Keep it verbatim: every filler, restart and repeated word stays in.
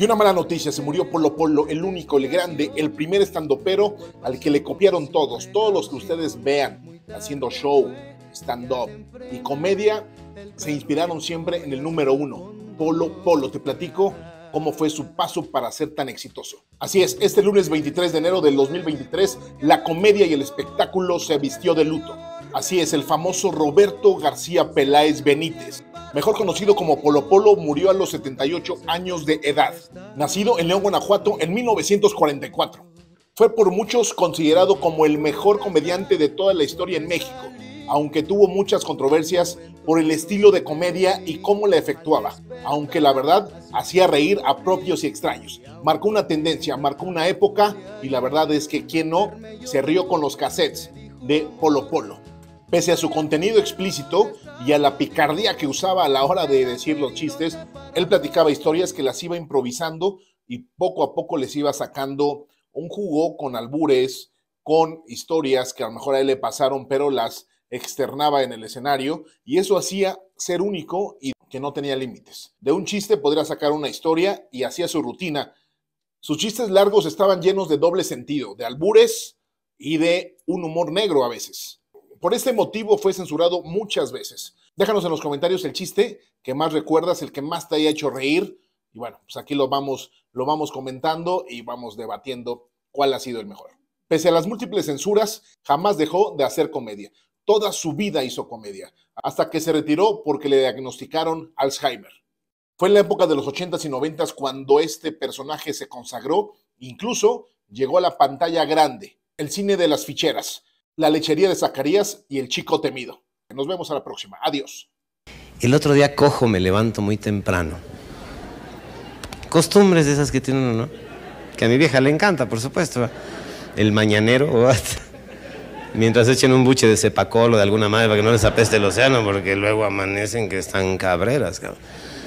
Y una mala noticia, se murió Polo Polo, el único, el grande, el primer estandopero al que le copiaron todos, todos los que ustedes vean haciendo show, stand-up y comedia, se inspiraron siempre en el número uno, Polo Polo. Te platico cómo fue su paso para ser tan exitoso. Así es, este lunes veintitrés de enero del dos mil veintitrés, la comedia y el espectáculo se vistió de luto. Así es, el famoso Roberto García Peláez Benítez, mejor conocido como Polo Polo, murió a los setenta y ocho años de edad. Nacido en León, Guanajuato, en mil novecientos cuarenta y cuatro. Fue por muchos considerado como el mejor comediante de toda la historia en México, aunque tuvo muchas controversias por el estilo de comedia y cómo la efectuaba, aunque la verdad hacía reír a propios y extraños. Marcó una tendencia, marcó una época, y la verdad es que quien no se rió con los cassettes de Polo Polo. Pese a su contenido explícito y a la picardía que usaba a la hora de decir los chistes, él platicaba historias que las iba improvisando y poco a poco les iba sacando un jugo con albures, con historias que a lo mejor a él le pasaron, pero las externaba en el escenario, y eso hacía ser único y que no tenía límites. De un chiste podría sacar una historia y hacía su rutina. Sus chistes largos estaban llenos de doble sentido, de albures y de un humor negro a veces. Por este motivo fue censurado muchas veces. Déjanos en los comentarios el chiste que más recuerdas, el que más te haya hecho reír. Y bueno, pues aquí lo vamos, lo vamos comentando y vamos debatiendo cuál ha sido el mejor. Pese a las múltiples censuras, jamás dejó de hacer comedia. Toda su vida hizo comedia, hasta que se retiró porque le diagnosticaron Alzheimer. Fue en la época de los ochentas y noventas cuando este personaje se consagró, incluso llegó a la pantalla grande, el cine de las ficheras, La lechería de Zacarías y El chico temido. Nos vemos a la próxima. Adiós. El otro día cojo, me levanto muy temprano. Costumbres de esas que tiene uno, ¿no? Que a mi vieja le encanta, por supuesto. El mañanero, what? Mientras echen un buche de cepacol o de alguna madre para que no les apeste el océano, porque luego amanecen que están cabreras, cabrón.